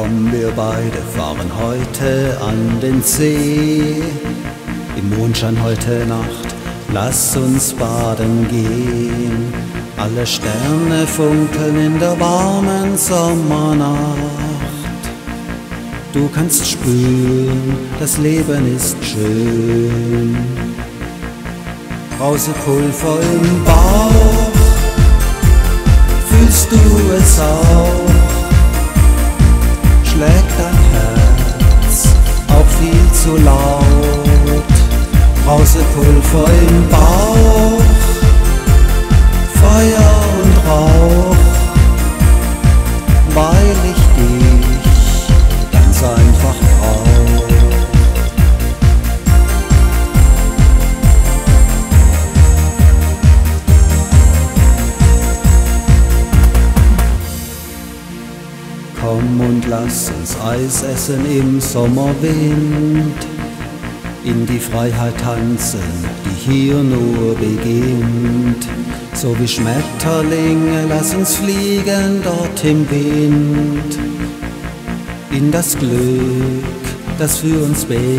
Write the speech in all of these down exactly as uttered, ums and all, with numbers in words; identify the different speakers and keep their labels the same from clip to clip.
Speaker 1: Komm, wir beide fahren heute an den See. Im Mondschein heute Nacht, lass uns baden gehen. Alle Sterne funkeln in der warmen Sommernacht. Du kannst spüren, das Leben ist schön. Brausepulver im Bauch, fühlst du es auch? Schlägt dein Herz auch viel zu laut? Brausepulver im Bauch, Feuer und Rauch, weil ich dich ganz einfach brauch. Komm und lass uns Eis essen im Sommerwind, in die Freiheit tanzen, die hier nur beginnt. So wie Schmetterlinge, lass uns fliegen dort im Wind, in das Glück, das für uns beginnt.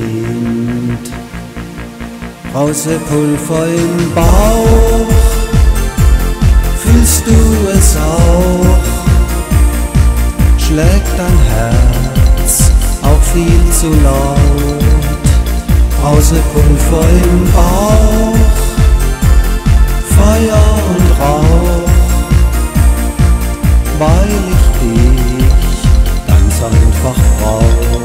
Speaker 1: Brausepulver im Bauch, fühlst du es auch? Schlägt dein Herz auch viel zu laut? Brausepulver im Bauch, Feuer und Rauch, weil ich dich ganz einfach brauch.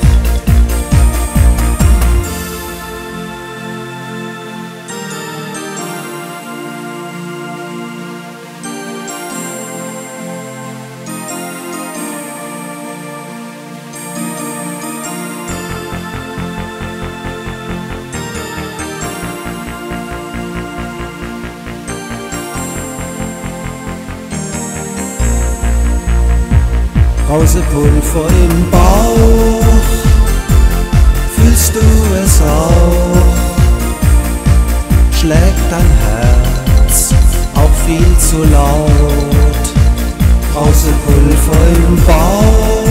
Speaker 1: Brausepulver im Bauch, fühlst du es auch? Schlägt dein Herz auch viel zu laut? Brausepulver im Bauch,